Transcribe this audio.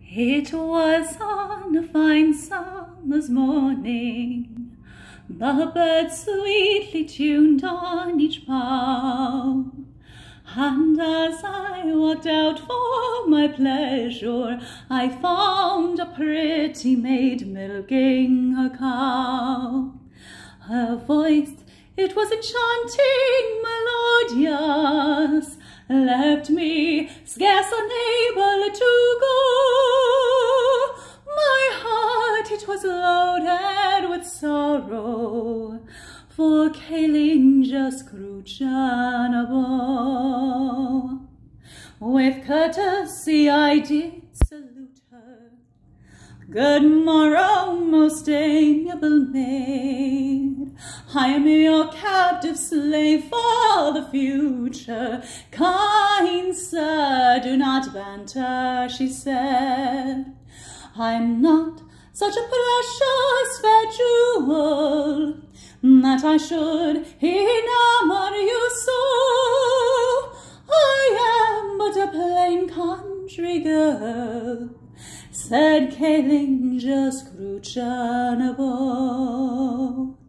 It was on a fine summer's morning, the birds sweetly tuned on each bough, and as I walked out for my pleasure, I found a pretty maid milking a cow. Her voice, it was enchanting, melodious, left me scarce unable to go. My heart, it was loaded with sorrow, for Kalinga Scrooge and a bow. With courtesy I did salute her. Good morrow, most amiable maid. I am your captive slave for the future. Kind sir, do not banter, she said. I'm not such a precious fair jewel that I should enamor you so. I am but a plain country girl, said Kalinga Scrooge and a bow.